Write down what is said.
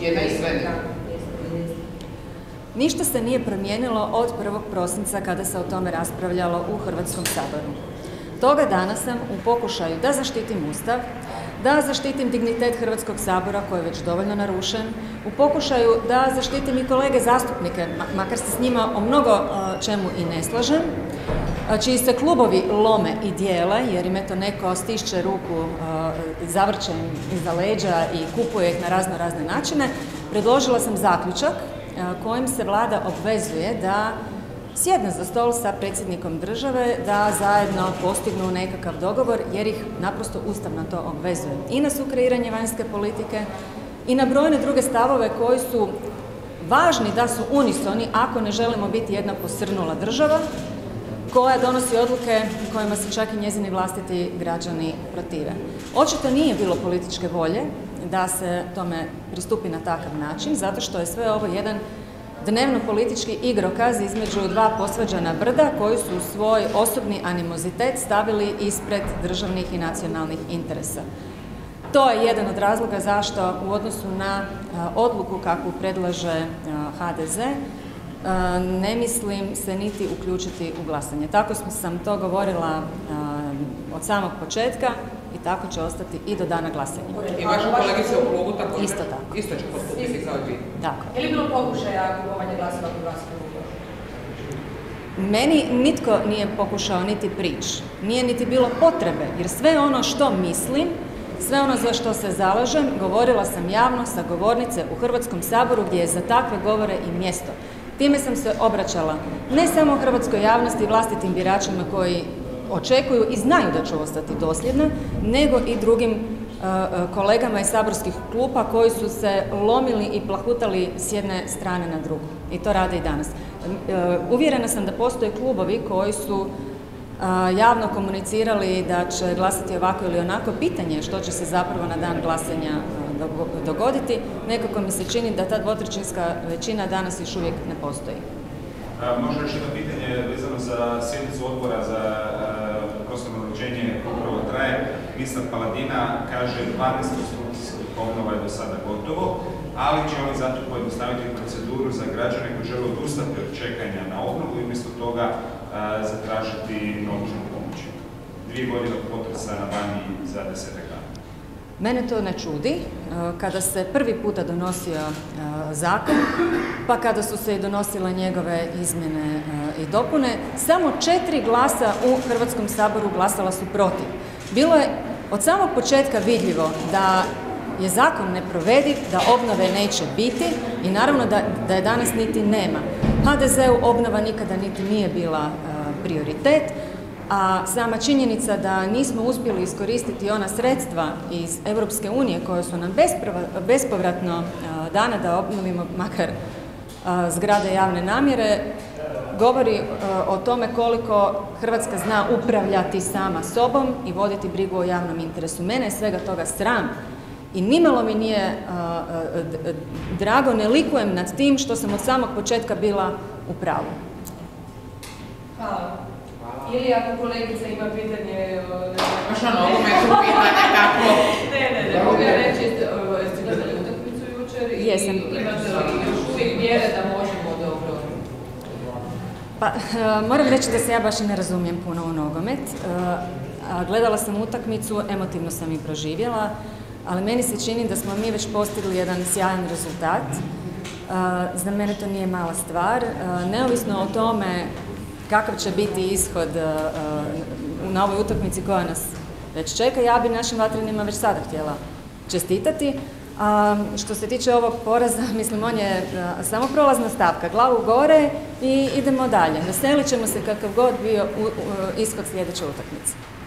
jedna i sve. Ništa se nije promijenilo od 1. prosinca kada se o tome raspravljalo u Hrvatskom saboru. Toga dana sam u pokušaju da zaštitim Ustav, da zaštitim dignitet Hrvatskog sabora koji je već dovoljno narušen, u pokušaju da zaštitim i kolege zastupnike, makar se s njima o mnogo čemu i ne slažem, čiji se klubovi lome i dijele, jer im eto neko stišće ruku, zavrće im iza leđa i kupuje ih na razne načine, predložila sam zaključak kojim se vlada obvezuje da sjedne za stol sa predsjednikom države, da zajedno postignu nekakav dogovor, jer ih naprosto Ustav na to obvezuje. I na sukreiranje vanjske politike, i na brojne druge stavove koji su važni da su unisoni ako ne želimo biti jedna posrnula država koja donosi odluke kojima se čak i njezini vlastiti građani protive. Očito nije bilo političke volje da se tome pristupi na takav način, zato što je sve ovo jedan dnevno-politički igrokaz između dva posvađana brda koji su svoj osobni animozitet stavili ispred državnih i nacionalnih interesa. To je jedan od razloga zašto u odnosu na odluku kakvu predlaže HDZ ne mislim se niti uključiti u glasanje. Tako sam to govorila od samog početka i tako će ostati i do dana glasanja. I vaša kolegica u klubu također? Isto tako. Isto će postupiti kao i vi? Tako. Je li bilo pokušaja kupovanja glasova u vas klubu? Meni nitko nije pokušao niti prići. Nije niti bilo potrebe, jer sve ono što mislim, sve ono za što se zalažem, govorila sam javno sa govornice u Hrvatskom saboru gdje je za takve govore i mjesto. Time sam se obraćala ne samo hrvatskoj javnosti i vlastitim biračima koji očekuju i znaju da ću ostati dosljedna, nego i drugim kolegama iz saborskih klupa koji su se lomili i plahutali s jedne strane na drugu. I to rade i danas. Uvjerena sam da postoje klubovi koji su javno komunicirali da će glasati ovako ili onako. Pitanje je što će se zapravo na dan glasanja dogoditi. Nekako mi se čini da ta dvotrećinska većina danas još uvijek ne postoji. Možda još jedno pitanje vezano za sjednicu odbora za prostorno uređenje upravo traje. Ministar Paladina kaže 12 konstrukcijskih obnova je do sada gotovo, ali će oni zato pojednostaviti proceduru za građane koji žele odustati od čekanja na obnovu i umjesto toga zatražiti novčanu pomoć. 2 godine od potresa na Baniji za 10 dana. Mene to ne čudi, kada se prvi puta donosio zakon, pa kada su se i donosile njegove izmjene i dopune, samo 4 glasa u Hrvatskom saboru glasala su protiv. Bilo je od samog početka vidljivo da je zakon neprovediv, da obnove neće biti i naravno da je danas niti nema. HDZ-u obnova nikada niti nije bila prioritet, a sama činjenica da nismo uspjeli iskoristiti ona sredstva iz Europske unije koje su nam bespovratno dana da obnovimo makar zgrade javne namjere, govori o tome koliko Hrvatska zna upravljati sama sobom i voditi brigu o javnom interesu. Mene je svega toga sram i nimalo mi nije drago, ne likujem nad tim što sam od samog početka bila u pravu. Hvala. Ili ako kolegica ima pitanje... Baš na nogometu pitanje kako? Ne. Mogu ja reći, jeste gledali utakmicu jučer i Jesam. imate još uvijek vjere da možemo dobro? Pa, moram reći da se ja baš i ne razumijem puno u nogomet. Gledala sam utakmicu, emotivno sam i proživjela, ali meni se čini da smo mi već postigli jedan sjajan rezultat. Za mene to nije mala stvar. Neovisno o tome kakav će biti ishod na ovoj utakmici koja nas već čeka, ja bi našim vatrenima već sada htjela čestitati. Što se tiče ovog poraza, mislim, on je samo prolazna stavka, glavu gore i idemo dalje. Veselit ćemo se kakav god bio ishod sljedeće utakmice.